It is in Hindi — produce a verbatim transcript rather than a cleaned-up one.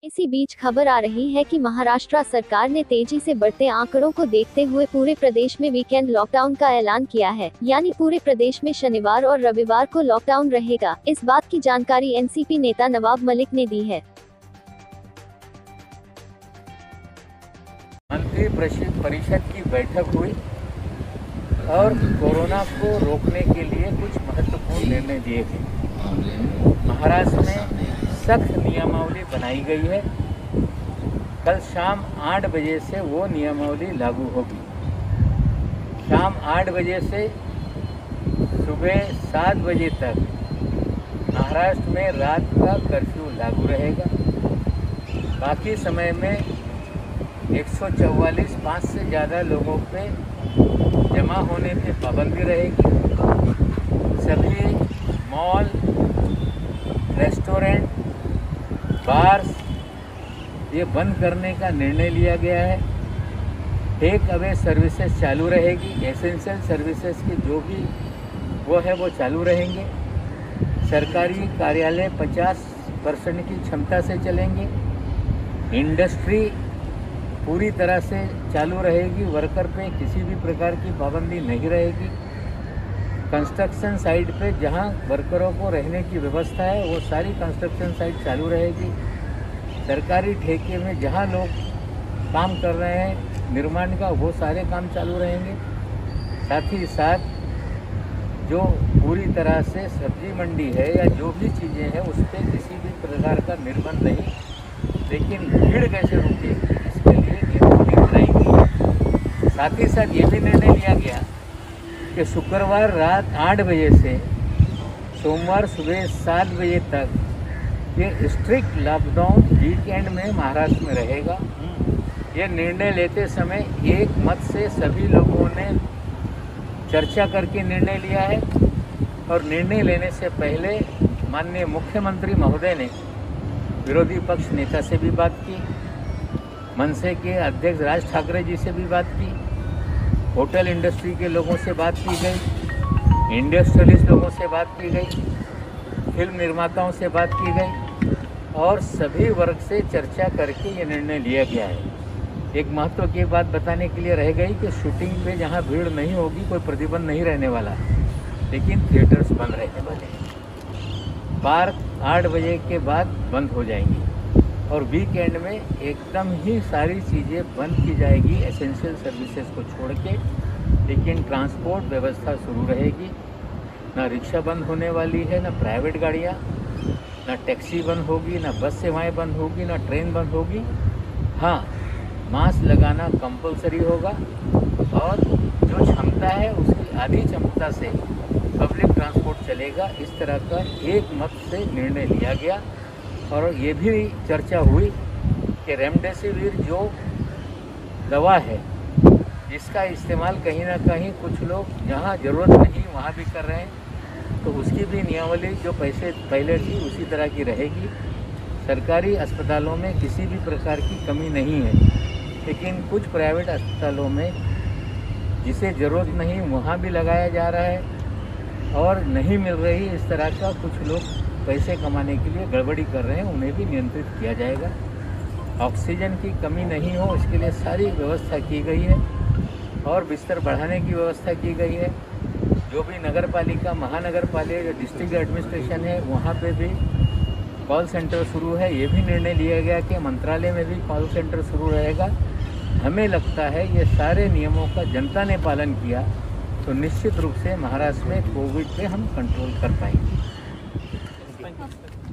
इसी बीच खबर आ रही है कि महाराष्ट्र सरकार ने तेजी से बढ़ते आंकड़ों को देखते हुए पूरे प्रदेश में वीकेंड लॉकडाउन का ऐलान किया है। यानी पूरे प्रदेश में शनिवार और रविवार को लॉकडाउन रहेगा। इस बात की जानकारी एनसीपी नेता नवाब मलिक ने दी है। मंत्री परिषद की बैठक हुई और कोरोना को रोकने के लिए कुछ महत्वपूर्ण निर्णय दिए गए। महाराष्ट्र में सख्त नियमावली बनाई गई है। कल शाम आठ बजे से वो नियमावली लागू होगी। शाम आठ बजे से सुबह सात बजे तक महाराष्ट्र में रात का कर्फ्यू लागू रहेगा। बाकी समय में एक सौ चौवालीस पाँच से ज़्यादा लोगों पे जमा होने पे पाबंदी रहेगी। सभी मॉल, रेस्टोरेंट, बार्स ये बंद करने का निर्णय लिया गया है। टेक अवे सर्विसेज चालू रहेगी। एसेंशियल सर्विसेज की जो भी वो है वो चालू रहेंगे। सरकारी कार्यालय पचास परसेंट की क्षमता से चलेंगे। इंडस्ट्री पूरी तरह से चालू रहेगी। वर्कर पे किसी भी प्रकार की पाबंदी नहीं रहेगी। कंस्ट्रक्शन साइट पे जहां वर्करों को रहने की व्यवस्था है वो सारी कंस्ट्रक्शन साइट चालू रहेगी। सरकारी ठेके में जहां लोग काम कर रहे हैं निर्माण का वो सारे काम चालू रहेंगे। साथ ही साथ जो पूरी तरह से सब्जी मंडी है या जो भी चीज़ें हैं उस पर किसी भी प्रकार का निर्बंध नहीं। लेकिन भीड़ कैसे रुकेगी इसके लिए नियमावली बनाई गई। साथ ही साथ ये भी निर्णय लिया गया कि शुक्रवार रात आठ बजे से सोमवार सुबह सात बजे तक ये स्ट्रिक्ट लॉकडाउन वीकेंड में महाराष्ट्र में रहेगा। ये निर्णय लेते समय एक मत से सभी लोगों ने चर्चा करके निर्णय लिया है और निर्णय लेने से पहले माननीय मुख्यमंत्री महोदय ने विरोधी पक्ष नेता से भी बात की, मनसे के अध्यक्ष राज ठाकरे जी से भी बात की, होटल इंडस्ट्री के लोगों से बात की गई, इंडस्ट्रियलिस्ट लोगों से बात की गई, फिल्म निर्माताओं से बात की गई और सभी वर्ग से चर्चा करके ये निर्णय लिया गया है। एक महत्व की बात बताने के लिए रह गई कि शूटिंग पे जहाँ भीड़ नहीं होगी कोई प्रतिबंध नहीं रहने वाला, लेकिन थिएटर्स बंद रहने वाले हैं। पार्क आठ बजे के बाद बंद हो जाएंगी और वीकेंड में एकदम ही सारी चीज़ें बंद की जाएगी एसेंशियल सर्विसेज को छोड़ के। लेकिन ट्रांसपोर्ट व्यवस्था शुरू रहेगी। ना रिक्शा बंद होने वाली है, ना प्राइवेट गाड़ियाँ, ना टैक्सी बंद होगी, ना बस सेवाएं बंद होगी, ना ट्रेन बंद होगी। हाँ, मास्क लगाना कंपलसरी होगा और जो क्षमता है उसकी आधी क्षमता से पब्लिक ट्रांसपोर्ट चलेगा। इस तरह का एक मत से निर्णय लिया गया और ये भी चर्चा हुई कि रेमडेसिविर जो दवा है जिसका इस्तेमाल कहीं ना कहीं कुछ लोग जहाँ ज़रूरत नहीं वहाँ भी कर रहे हैं, तो उसकी भी नियमावली जो पैसे पहले थी उसी तरह की रहेगी। सरकारी अस्पतालों में किसी भी प्रकार की कमी नहीं है, लेकिन कुछ प्राइवेट अस्पतालों में जिसे ज़रूरत नहीं वहाँ भी लगाया जा रहा है और नहीं मिल रही। इस तरह का कुछ लोग पैसे कमाने के लिए गड़बड़ी कर रहे हैं, उन्हें भी नियंत्रित किया जाएगा। ऑक्सीजन की कमी नहीं हो इसके लिए सारी व्यवस्था की गई है और बिस्तर बढ़ाने की व्यवस्था की गई है। जो भी नगर पालिका, महानगर पालिका, डिस्ट्रिक्ट एडमिनिस्ट्रेशन है वहाँ पे भी कॉल सेंटर शुरू है। ये भी निर्णय लिया गया कि मंत्रालय में भी कॉल सेंटर शुरू रहेगा। हमें लगता है ये सारे नियमों का जनता ने पालन किया तो निश्चित रूप से महाराष्ट्र में कोविड पे हम कंट्रोल कर पाएंगे।